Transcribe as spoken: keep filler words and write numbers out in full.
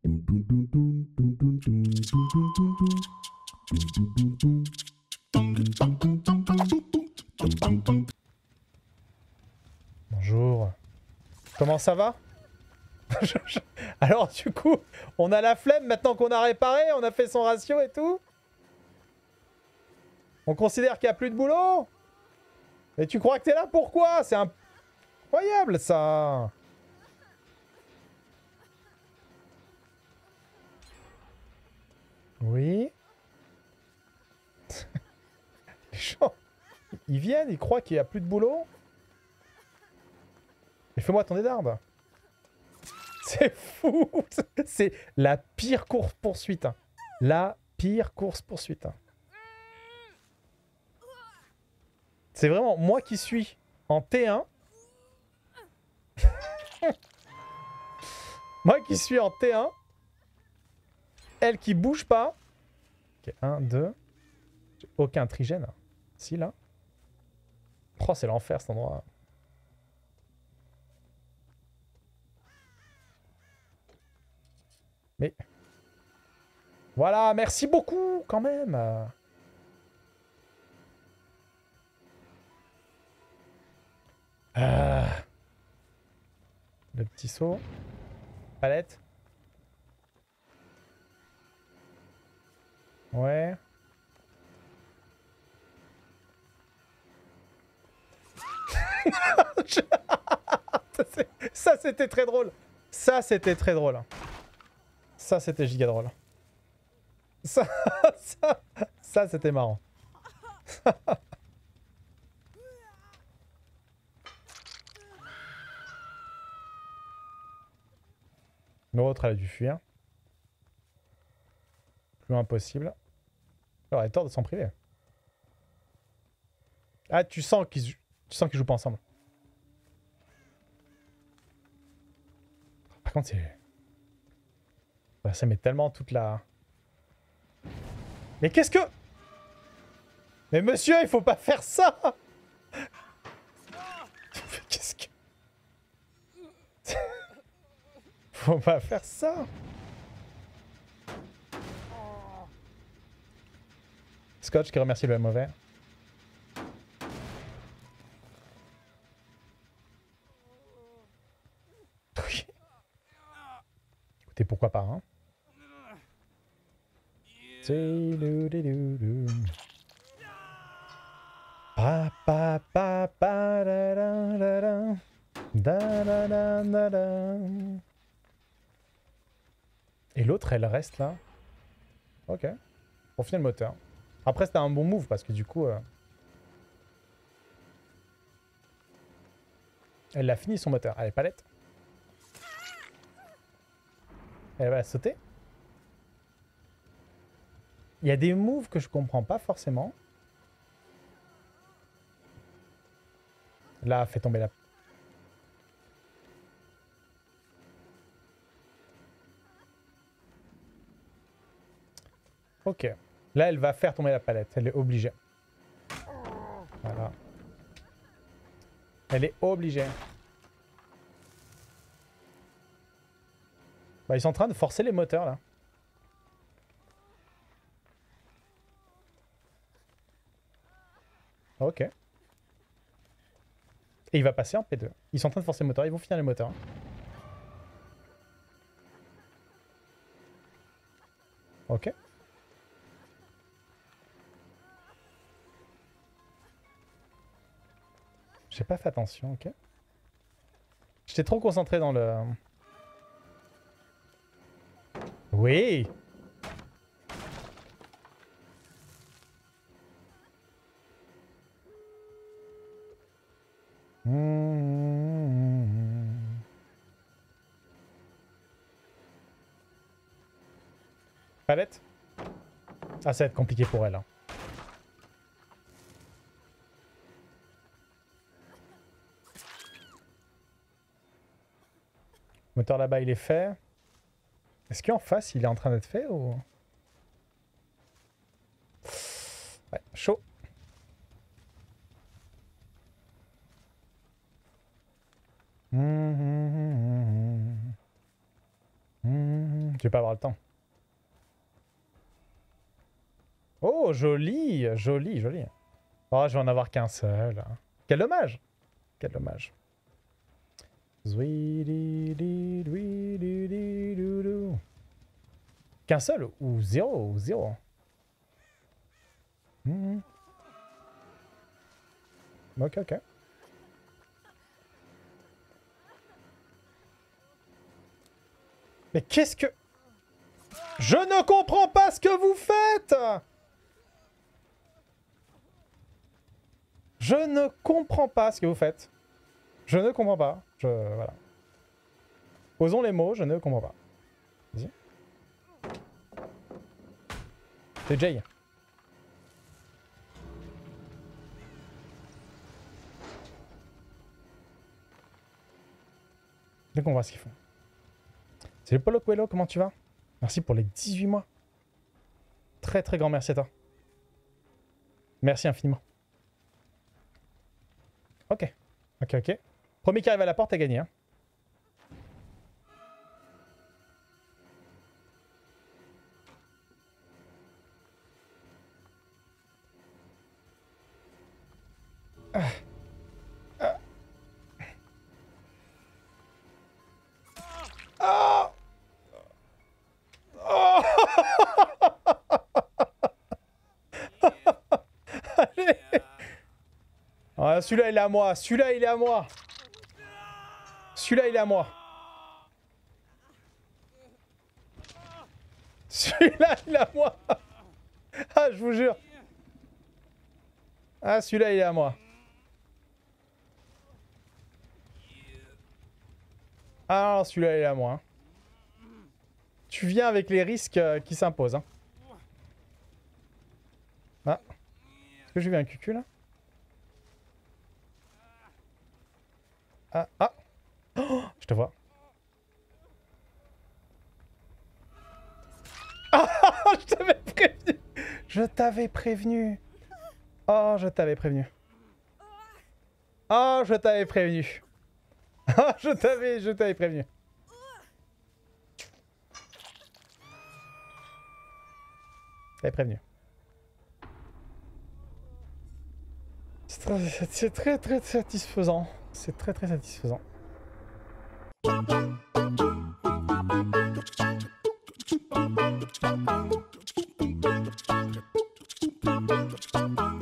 Bonjour. Comment ça va? Alors du coup, on a la flemme maintenant qu'on a réparé, on a fait son ratio et tout. On considère qu'il n'y a plus de boulot? Mais tu crois que t'es là pourquoi? C'est incroyable ça. Oui. Les gens, ils viennent, ils croient qu'il n'y a plus de boulot. Mais fais-moi ton d'arbre. C'est fou. C'est la pire course-poursuite. Hein. La pire course-poursuite. Hein. C'est vraiment moi qui suis en T un. Moi qui suis en T un. Elle qui bouge pas. Ok, un, deux. Aucun trigène. Si, là. Oh, c'est l'enfer cet endroit. Mais... Voilà, merci beaucoup, quand même. Ah. Le petit saut. Palette. Ouais. Ça, c'était très drôle. Ça, c'était très drôle. Ça, c'était giga drôle. Ça, ça, ça c'était marrant. L'autre, elle a dû fuir. Plus impossible. Alors, elle a tort de s'en priver. Ah, tu sens qu'ils tu sens qu'ils jouent pas ensemble. Par contre, c'est... Ça met tellement toute la... Mais qu'est-ce que... Mais monsieur, il faut pas faire ça. Qu'est-ce que... Faut pas faire ça. Scotch qui remercie le mauvais. Oui. Écoutez, pourquoi pas, hein. Pa pa pa pa da da da da da da da da da. Et l'autre, elle reste là. Ok. Pour finir le moteur. Après, c'était un bon move parce que du coup... Euh... Elle a fini son moteur. Allez, palette. Elle va sauter. Il y a des moves que je comprends pas forcément. Là, fait tomber la... Ok. Là, elle va faire tomber la palette. Elle est obligée. Voilà. Elle est obligée. Bah, ils sont en train de forcer les moteurs, là. Ok. Et il va passer en P deux. Ils sont en train de forcer le moteur. Ils vont finir les moteurs. Ok. J'ai pas fait attention, ok. J'étais trop concentré dans le... Oui. Mmh. Palette. Ah, ça va être compliqué pour elle. Hein. Moteur là-bas, il est fait. Est-ce qu'en face, il est en train d'être fait ou... Ouais, chaud. Mmh, mmh, mmh, mmh. Je vais pas avoir le temps. Oh, joli, joli, joli. Oh, je vais en avoir qu'un seul. Quel dommage. Quel dommage. Qu'un seul ou zéro ou zéro. Mmh. Ok, ok. Mais qu'est-ce que... Je ne comprends pas ce que vous faites! Je ne comprends pas ce que vous faites. Je ne comprends pas. Je... Voilà. Posons les mots, je ne comprends pas. Vas-y. C'est Jay. Donc on voit ce qu'ils font. C'est le Polo Coelho, comment tu vas? Merci pour les dix-huit mois. Très très grand merci à toi. Merci infiniment. Ok. Ok, ok. Premier qui arrive à la porte a gagné. Hein. Ah. Ah. Ah. Oh. Allez. Ah, celui-là il est à moi. Celui-là il est à moi. Celui-là il est à moi. Celui-là il est à moi. Ah, je vous jure. Ah, celui-là il est à moi. Ah non, celui-là il est à moi. Hein. Tu viens avec les risques euh, qui s'imposent. Hein. Ah. Est-ce que j'ai vu un cucul là? Ah, ah. Oh, je te vois. Ah, je t'avais prévenu. Je t'avais prévenu. Oh, je t'avais prévenu. Oh, je t'avais prévenu. Oh, je t'avais, je t'avais prévenu. Je t'avais prévenu. C'est très, c'est très, très satisfaisant. C'est très, très satisfaisant. Thank you.